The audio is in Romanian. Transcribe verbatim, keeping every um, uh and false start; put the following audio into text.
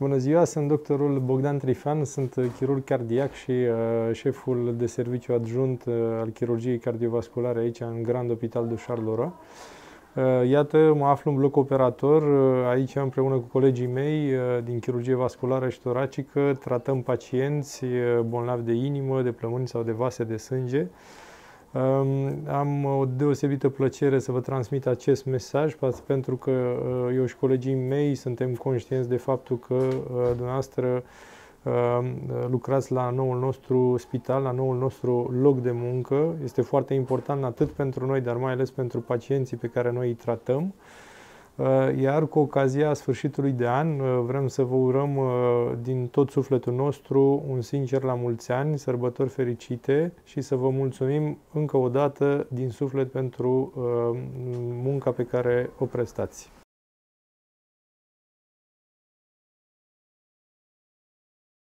Bună ziua, sunt doctorul Bogdan Trifan, sunt chirurg cardiac și uh, șeful de serviciu adjunct uh, al chirurgiei cardiovasculare aici în Grand Hospital de Charleroi. Uh, iată, mă aflu în bloc operator, uh, aici împreună cu colegii mei uh, din chirurgie vasculară și toracică, tratăm pacienți uh, bolnavi de inimă, de plămâni sau de vase de sânge. Am o deosebită plăcere să vă transmit acest mesaj pentru că eu și colegii mei suntem conștienți de faptul că dumneavoastră lucrați la noul nostru spital, la noul nostru loc de muncă. Este foarte important atât pentru noi, dar mai ales pentru pacienții pe care noi îi tratăm. Iar cu ocazia sfârșitului de an vrem să vă urăm din tot sufletul nostru un sincer la mulți ani, sărbători fericite și să vă mulțumim încă o dată din suflet pentru munca pe care o prestați.